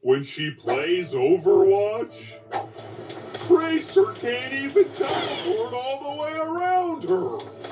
When she plays Overwatch, Tracer can't even teleport all the way around her.